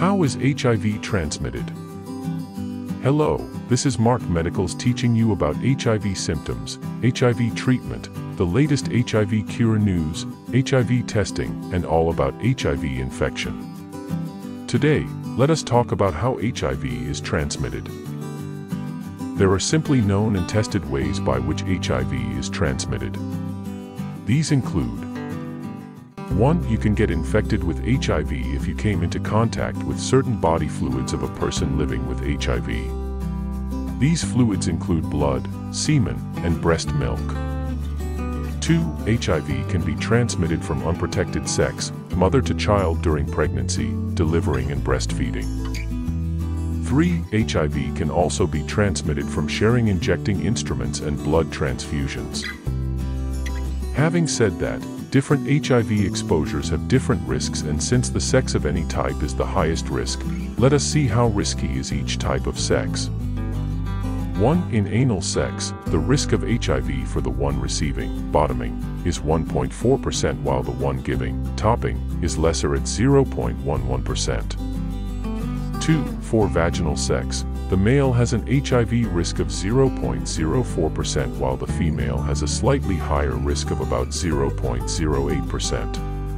How is HIV transmitted? Hello, this is Mark Medicals teaching you about HIV symptoms, HIV treatment, the latest HIV cure news, HIV testing, and all about HIV infection. Today, let us talk about how HIV is transmitted. There are simply known and tested ways by which HIV is transmitted. These include: 1. You can get infected with HIV if you came into contact with certain body fluids of a person living with HIV. These fluids include blood, semen, and breast milk. 2. HIV can be transmitted from unprotected sex, mother to child during pregnancy, delivering and breastfeeding. 3. HIV can also be transmitted from sharing injecting instruments and blood transfusions. Having said that, different HIV exposures have different risks, and since the sex of any type is the highest risk, let us see how risky is each type of sex. 1. In anal sex, the risk of HIV for the one receiving, bottoming, is 1.4%, while the one giving, topping, is lesser at 0.11%. 2. For vaginal sex, the male has an HIV risk of 0.04%, while the female has a slightly higher risk of about 0.08%.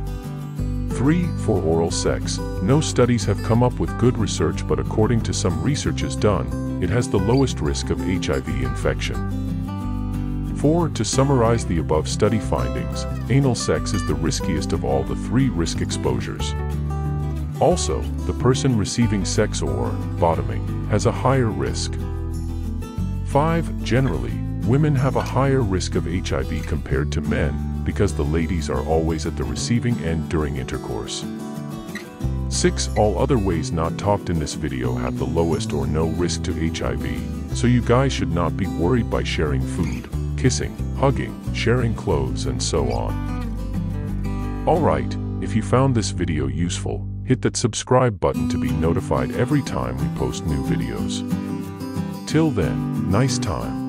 3. For oral sex, no studies have come up with good research, but according to some research done, it has the lowest risk of HIV infection. 4. To summarize the above study findings, anal sex is the riskiest of all the 3 risk exposures. Also, the person receiving sex or bottoming has a higher risk. 5. Generally, women have a higher risk of HIV compared to men because the ladies are always at the receiving end during intercourse. 6. All other ways not talked in this video have the lowest or no risk to HIV, so you guys should not be worried by sharing food, kissing, hugging, sharing clothes, and so on. Alright, if you found this video useful, hit that subscribe button to be notified every time we post new videos. Till then, nice time.